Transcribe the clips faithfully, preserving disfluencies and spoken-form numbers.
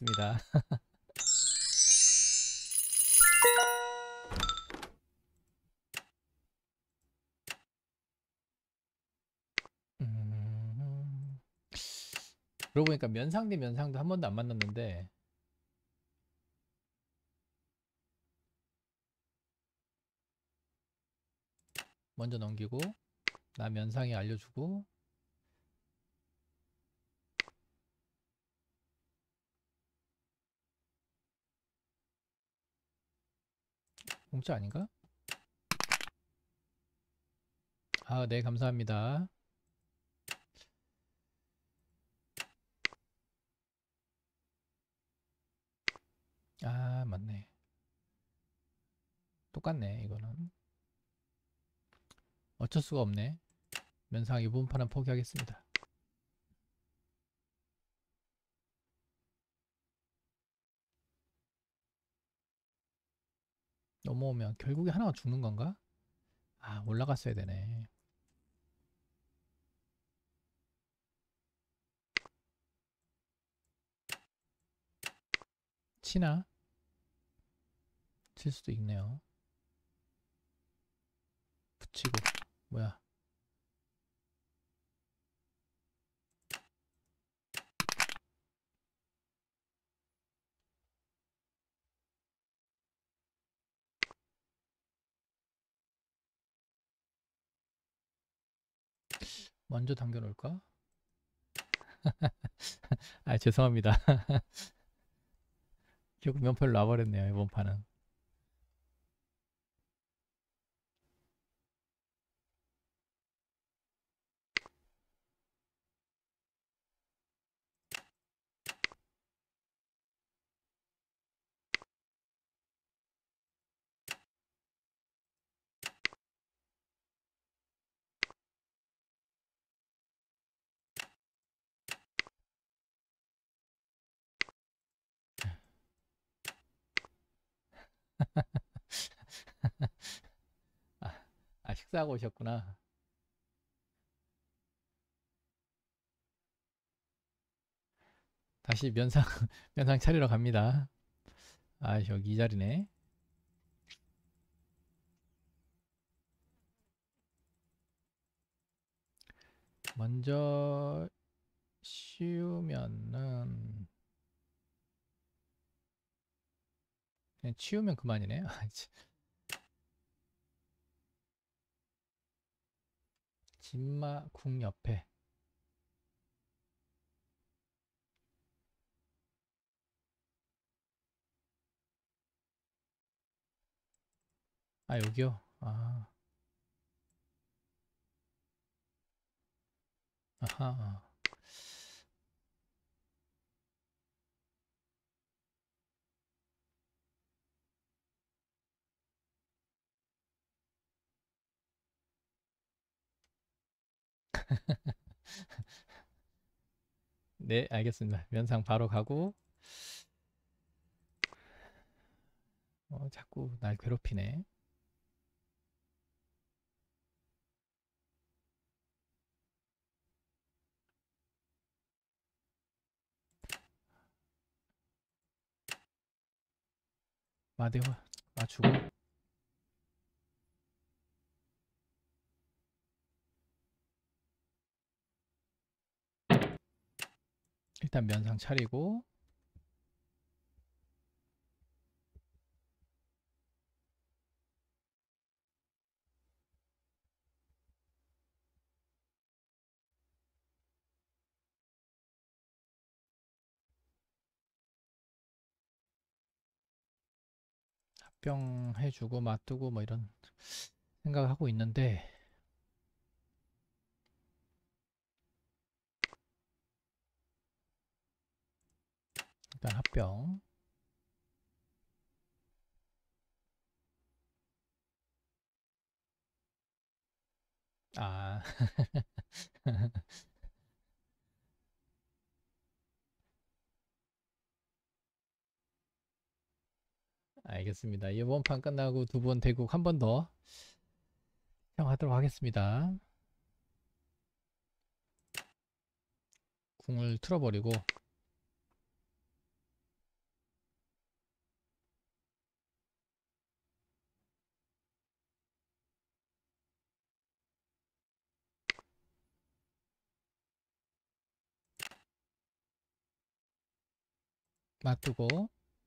알겠습니다. 음, 그러고 보니까 면상 대 면상도 한 번도 안 만났는데 먼저 넘기고 나 면상이 알려주고 공짜 아닌가? 아, 네, 감사합니다. 아, 맞네. 똑같네, 이거는. 어쩔 수가 없네. 면상 이번 판은 포기하겠습니다. 넘어오면 결국에 하나가 죽는 건가? 아, 올라갔어야 되네. 치나? 칠 수도 있네요. 붙이고. 뭐야? 먼저 당겨 놓을까? 아, 죄송합니다. 결국 면표를 놔버렸네요, 이번 판은. 아, 아, 식사하고 오셨구나. 다시 면상, 면상 차리러 갑니다. 아, 여기 이 자리네. 먼저 씌우면은 그냥 치우면 그만이네. 아, 치- 진마궁 옆에. 아, 여기요. 아, 아하. 네, 알겠습니다. 면상 바로 가고. 어, 자꾸 날 괴롭히네. 마대화 맞추고. 일단 면상 차리고. 합병 해주고 맞두고 뭐 이런 생각을 하고 있는데 일단 합병. 아, 알겠습니다. 이번 판 끝나고 두 번 대국 한 번 더 시청하도록 하겠습니다. 궁을 틀어버리고 놔두고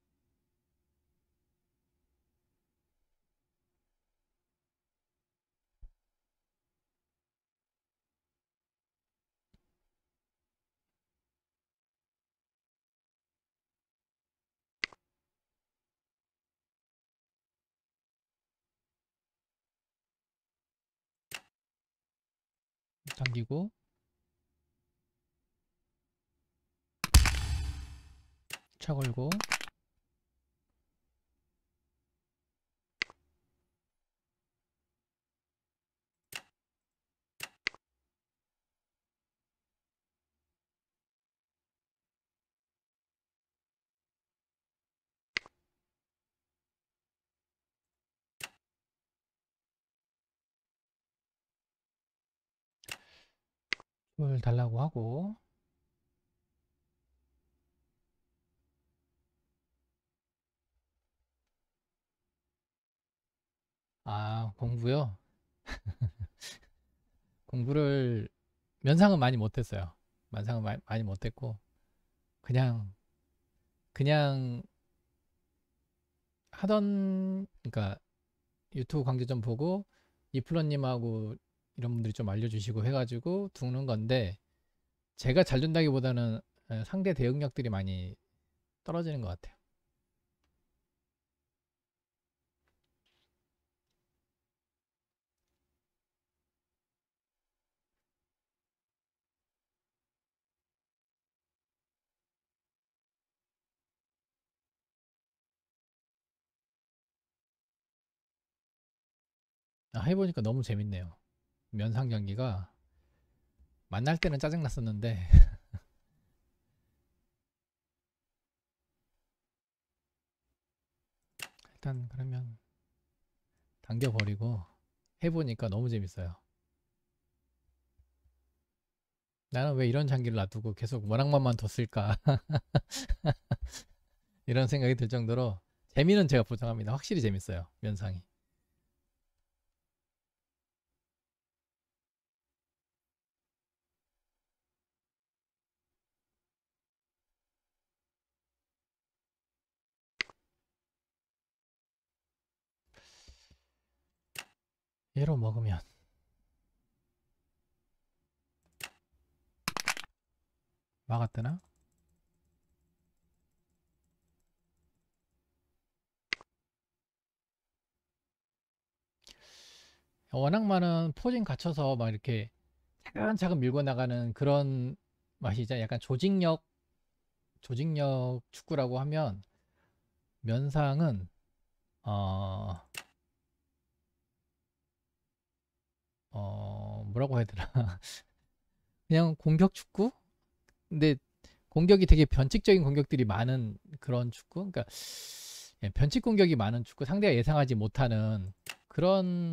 당기고 차 걸고 물 달라고 하고. 아, 공부요? 공부를 면상은 많이 못했어요. 면상은 마- 많이 못했고 그냥 그냥 하던, 그러니까 유튜브 강좌 좀 보고 이플러님하고 이런 분들이 좀 알려주시고 해가지고 두는 건데, 제가 잘 된다기보다는 에, 상대 대응력들이 많이 떨어지는 것 같아요. 아, 해보니까 너무 재밌네요. 면상 경기가 만날 때는 짜증 났었는데 일단 그러면 당겨버리고 해보니까 너무 재밌어요. 나는 왜 이런 장기를 놔두고 계속 원앙만만 뒀을까 이런 생각이 들 정도로 재미는 제가 보장합니다. 확실히 재밌어요, 면상이. 얘로 먹으면 막았더나? 워낙 많은 포진 갖춰서 막 이렇게 차근차근 밀고 나가는 그런 맛이죠. 약간 조직력, 조직력 축구라고 하면 면상은 어, 어 뭐라고 해야 되나? 그냥 공격 축구? 근데 공격이 되게 변칙적인 공격들이 많은 그런 축구? 그러니까 예, 변칙 공격이 많은 축구, 상대가 예상하지 못하는 그런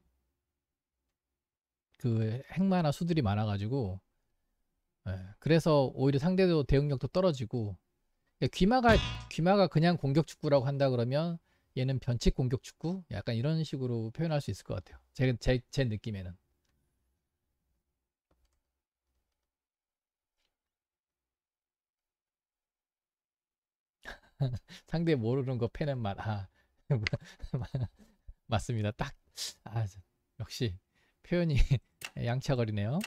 그 행마나 수들이 많아가지고, 예, 그래서 오히려 상대도 대응력도 떨어지고. 예, 귀마가 귀마가 그냥 공격 축구라고 한다 그러면 얘는 변칙 공격 축구? 약간 이런 식으로 표현할 수 있을 것 같아요. 제, 제, 제 느낌에는. 상대 모르는 거 패는 말. 아, 맞습니다. 딱. 아, 역시 표현이 양차거리네요.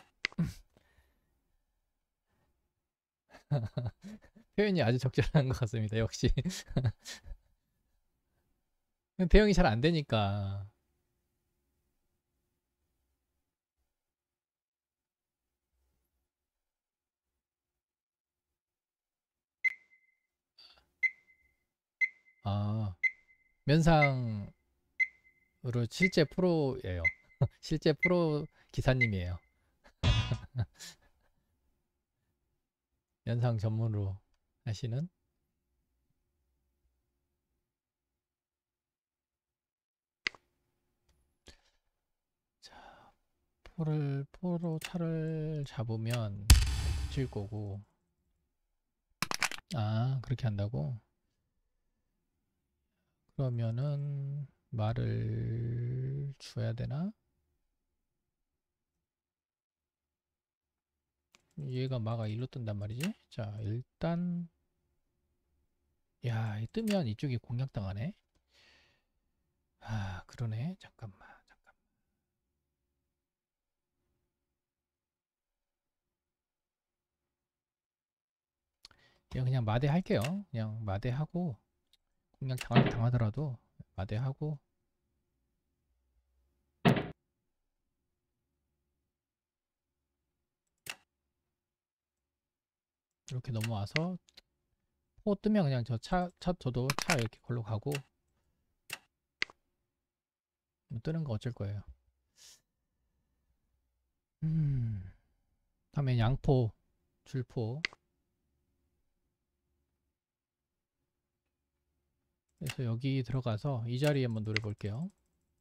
표현이 아주 적절한 것 같습니다. 역시. 대응이 잘 안 되니까. 아, 면상으로 실제 프로예요. 실제 프로 기사님이에요. 면상 전문으로 하시는. 자, 포를 포로 차를 잡으면 붙일 거고. 아, 그렇게 한다고? 그러면은 말을 줘야 되나? 얘가 마가 일로 뜬단 말이지? 자, 일단 야, 이 뜨면 이쪽이 공략당하네. 아, 그러네. 잠깐만, 잠깐. 이거 그냥 마대 할게요. 그냥 마대 하고 공략 당하, 당하더라도 마대 하고 이렇게 넘어와서 포 뜨면 그냥 저 차, 차 저도 차 이렇게 걸로 가고 뭐 뜨는 거 어쩔 거예요. 음, 다음에 양포, 줄포. 그래서 여기 들어가서 이 자리에 한번 노려 볼게요.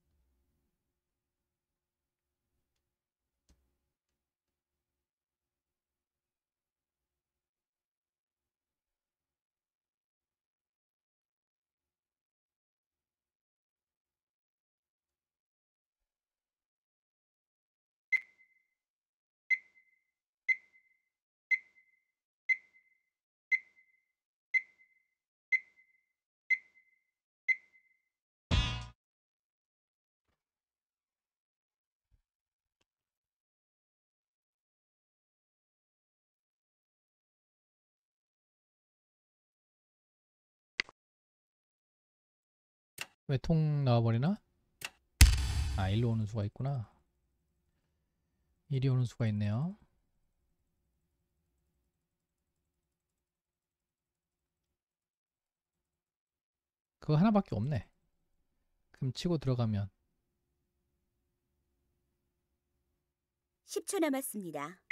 왜 통 나와버리나? 아, 일로 오는 수가 있구나. 이리 오는 수가 있네요. 그거 하나밖에 없네. 그럼 치고 들어가면 십 초 남았습니다.